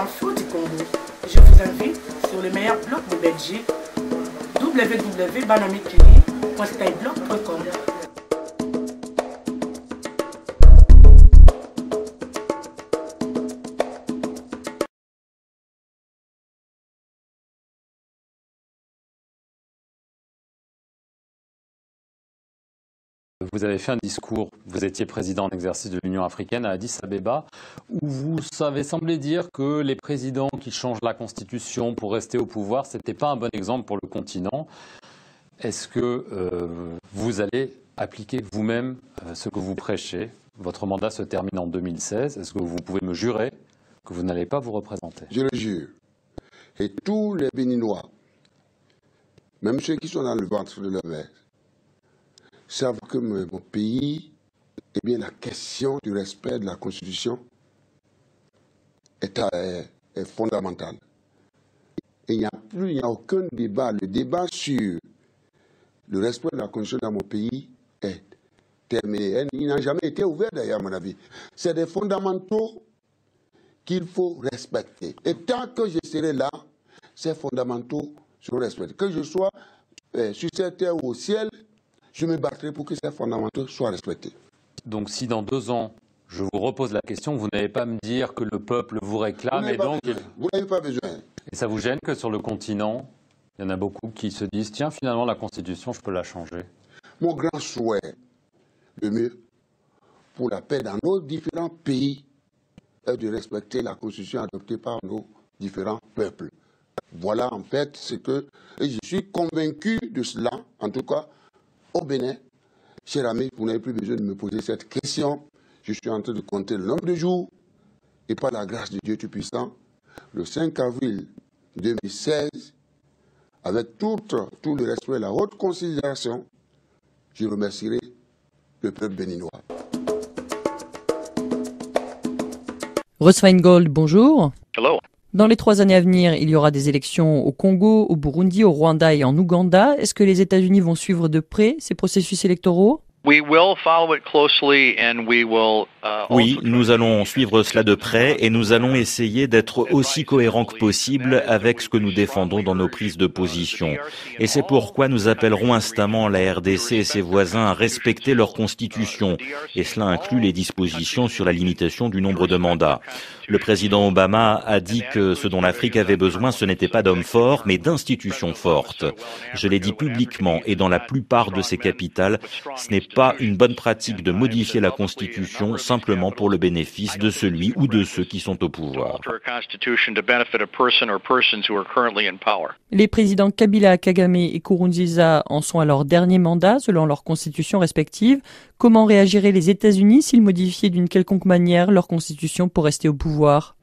infos du Congo. Je vous invite sur le meilleur blog de Belgique, www.banamikili.styleblog.com. Vous avez fait un discours, vous étiez président en exercice de l'Union africaine à Addis Abeba, où vous avez semblé dire que les présidents qui changent la constitution pour rester au pouvoir, ce n'était pas un bon exemple pour le continent. Est-ce que vous allez appliquer vous-même ce que vous prêchez? Votre mandat se termine en 2016. Est-ce que vous pouvez me jurer que vous n'allez pas vous représenter? Je le jure. Et tous les Béninois, même ceux qui sont dans le ventre de leur mère, savent que mon pays, eh bien, la question du respect de la Constitution est fondamentale. Et il n'y a aucun débat. Le débat sur le respect de la Constitution dans mon pays est terminé. Il n'a jamais été ouvert d'ailleurs, à mon avis. C'est des fondamentaux qu'il faut respecter. Et tant que je serai là, ces fondamentaux seront respectés. Que je sois sur cette terre ou au ciel, je me battrai pour que ces fondamentaux soient respectés. Donc si dans 2 ans, je vous repose la question, vous n'allez pas me dire que le peuple vous réclame et donc... Vous n'avez pas besoin. Et ça vous gêne que sur le continent, il y en a beaucoup qui se disent, tiens, finalement, la Constitution, je peux la changer? Mon grand souhait, le mieux, pour la paix dans nos différents pays, est de respecter la Constitution adoptée par nos différents peuples. Voilà en fait ce que... Et je suis convaincu de cela, en tout cas, au Bénin. Cher ami, vous n'avez plus besoin de me poser cette question. Je suis en train de compter le nombre de jours et par la grâce de Dieu Tout-Puissant, le 5 avril 2016, avec tout le respect et la haute considération, je remercierai le peuple béninois. Russ Feingold, bonjour. Hello. Dans les 3 années à venir, il y aura des élections au Congo, au Burundi, au Rwanda et en Ouganda. Est-ce que les États-Unis vont suivre de près ces processus électoraux? Oui, nous allons suivre cela de près et nous allons essayer d'être aussi cohérents que possible avec ce que nous défendons dans nos prises de position. Et c'est pourquoi nous appellerons instamment la RDC et ses voisins à respecter leur constitution. Et cela inclut les dispositions sur la limitation du nombre de mandats. Le président Obama a dit que ce dont l'Afrique avait besoin, ce n'était pas d'hommes forts, mais d'institutions fortes. Je l'ai dit publiquement et dans la plupart de ces capitales, ce n'est pas une bonne pratique de modifier la Constitution simplement pour le bénéfice de celui ou de ceux qui sont au pouvoir. Les présidents Kabila, Kagame et Nkurunziza en sont à leur dernier mandat selon leurs constitutions respectives. Comment réagiraient les États-Unis s'ils modifiaient d'une quelconque manière leur constitution pour rester au pouvoir?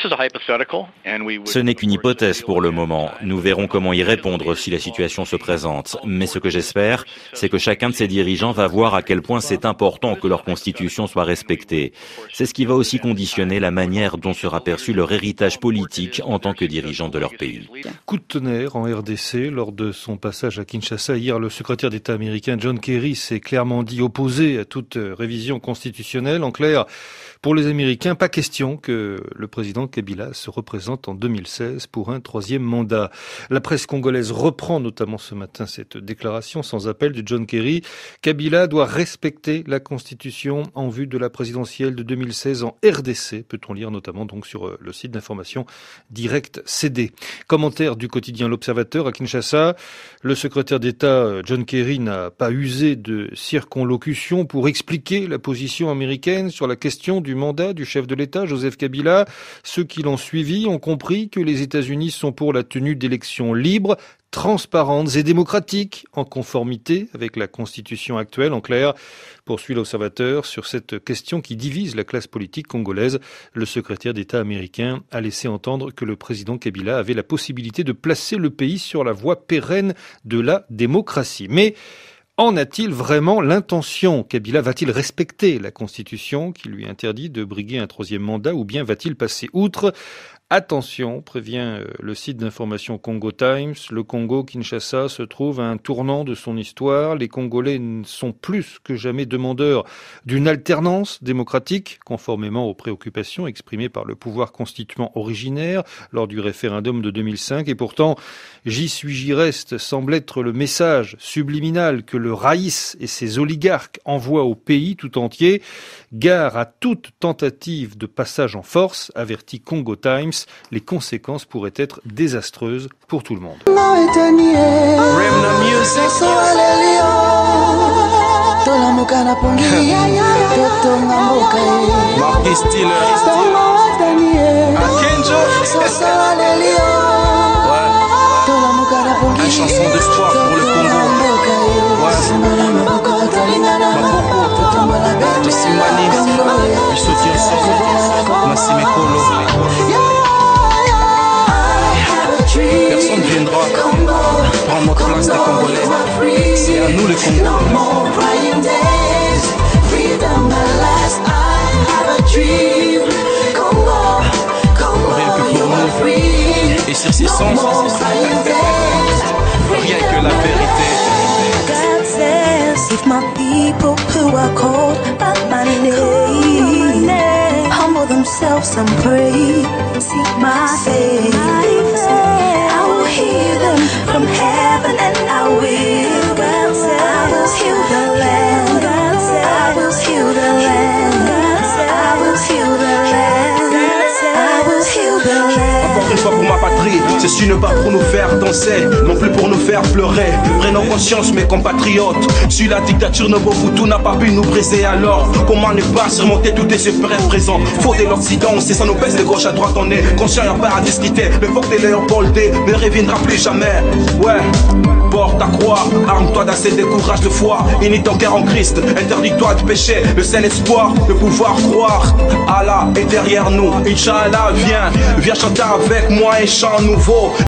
Ce n'est qu'une hypothèse pour le moment. Nous verrons comment y répondre si la situation se présente. Mais ce que j'espère, c'est que chacun de ces dirigeants va voir à quel point c'est important que leur constitution soit respectée. C'est ce qui va aussi conditionner la manière dont sera perçu leur héritage politique en tant que dirigeants de leur pays. Coup de tonnerre en RDC. Lors de son passage à Kinshasa hier, le secrétaire d'État américain John Kerry s'est clairement dit opposé à toute révision constitutionnelle. En clair, pour les Américains, pas question que le président Kabila se représente en 2016 pour un 3e mandat. La presse congolaise reprend notamment ce matin cette déclaration sans appel de John Kerry. Kabila doit respecter la Constitution en vue de la présidentielle de 2016 en RDC, peut-on lire notamment donc sur le site d'information Direct CD. Commentaire du quotidien L'Observateur à Kinshasa. Le secrétaire d'État John Kerry n'a pas usé de circonlocution pour expliquer la position américaine sur la question du mandat du chef de l'État, Joseph Kabila. Ceux qui l'ont suivi ont compris que les États-Unis sont pour la tenue d'élections libres, transparentes et démocratiques, en conformité avec la Constitution actuelle. En clair, poursuit l'Observateur, sur cette question qui divise la classe politique congolaise, le secrétaire d'État américain a laissé entendre que le président Kabila avait la possibilité de placer le pays sur la voie pérenne de la démocratie. Mais en a-t-il vraiment l'intention? Kabila va-t-il respecter la Constitution qui lui interdit de briguer un 3e mandat ou bien va-t-il passer outre? Attention, prévient le site d'information Congo Times, le Congo, Kinshasa, se trouve à un tournant de son histoire. Les Congolais sont plus que jamais demandeurs d'une alternance démocratique, conformément aux préoccupations exprimées par le pouvoir constituant originaire lors du référendum de 2005. Et pourtant, j'y suis, j'y reste semble être le message subliminal que le Raïs et ses oligarques envoient au pays tout entier. Gare à toute tentative de passage en force, avertit Congo Times. Les conséquences pourraient être désastreuses pour tout le monde. Une chanson d'espoir pour le Congo. Tosimani, Bisoti Osoko, Massime Kolo. Personne ne viendra prendre notre place des Congolais. C'est à nous les Congolais. Rien que pour nous. Et sur ces sens, rien que la vérité. If my people who are called by my name humble themselves and pray, seek my face, I will hear them from heaven and I will heal the land, I will heal the land, I will heal the land, I will heal the land. Encore une fois pour ma patrie, ceci ne pas pour nous faire danser, non plus pour nous faire pleurer. Prenons conscience mes compatriotes, si la dictature de Mobutu n'a pas pu nous briser, alors comment ne pas surmonter tous ces périodes présents? Faut de l'Occident, c'est ça nous pèse de gauche à droite, on est conscient, y'a pas à discuter. Le peuple de Léopold ne reviendra plus jamais. Ouais, porte ta croix, arme-toi d'assez de courage de foi, unis ton cœur en Christ, interdis-toi de pécher, le seul espoir de pouvoir croire. Allah est derrière nous, Inch'Allah viens chanter avec moi un chant nouveau.